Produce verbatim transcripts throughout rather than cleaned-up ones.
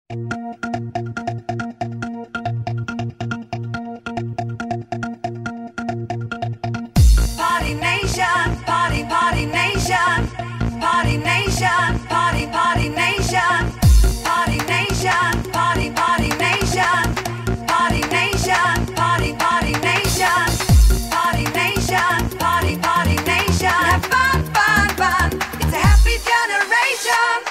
Party nation, party, party nation, party nation, party, party nation, party nation, party, party nation, party nation, party, party nation, party nation, party, party nation. Have fun, fun, fun. It's a happy generation.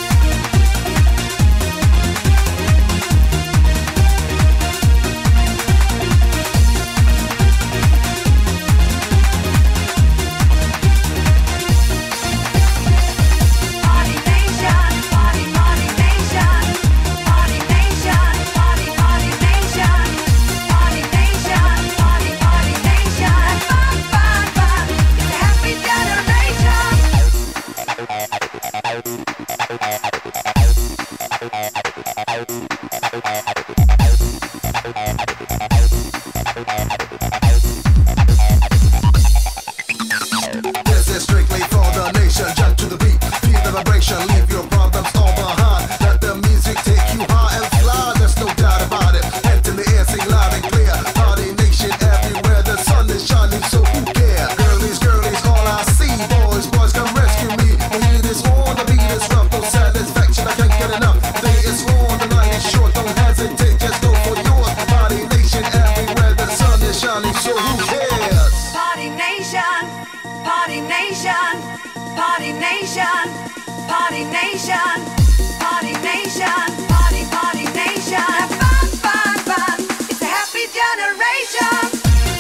This is strictly for the nation. Jump to the beat, feel the vibration, leave your problems all behind. Let the music take you high and fly, there's no doubt about it. Head in the air, sing loud and clear. Party nation everywhere, the sun is shining, so who cares? Girlies, girlies, all I see. Boys, boys, come rescue me. The heat is on, the beat is rough, no satisfaction, I can't get enough. The day is on, the night is short, don't hesitate, just go for yours. Party nation everywhere, the sun is shining, so who cares? Party nation, party nation, party nation, party nation, party nation, party, party nation. Have fun, fun, fun. It's a happy generation.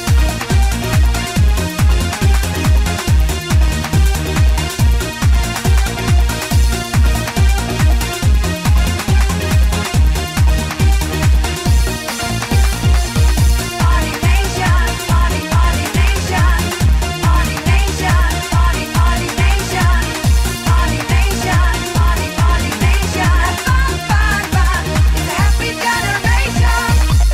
Party nation, party, party nation, party nation, party, party nation, party nation, party, party nation. Have fun, fun, fun. It's a happy generation.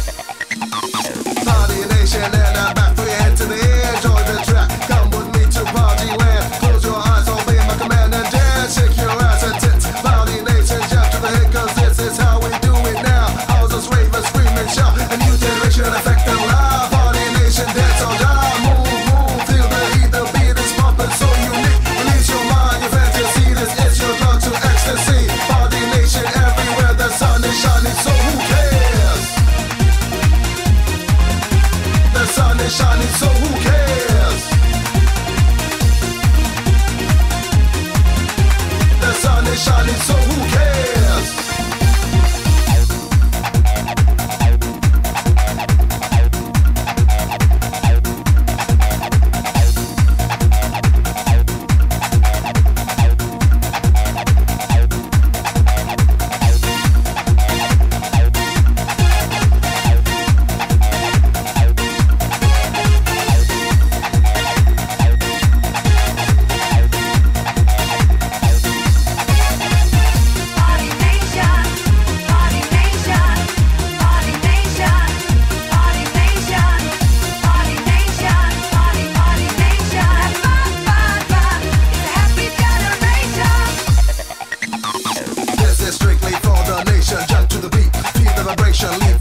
Party nation and I'm back for your head to the air. Enjoy the track, come with me to party land. Close your eyes, obey my command and dance. Shake your ass and tits. Party nation, jump to the hit, cause this is how we do it now. Houses, ravers, scream and shout. A new generation affect them live. Party nation, dance or die. Move, move, feel the heat, the beat is pumping so unique. Release your mind, your fantasy, this is your drug to ecstasy. Party nation everywhere, the sun is shining, so who cares? The sun is shining, so who cares? The sun is shining, so who cares? Party nation, party nation, party nation, party nation, party nation, party, party nation. Have fun, fun, fun. It's a happy generation. This is strictly for the nation. Jump to the beat, feel the vibration, leave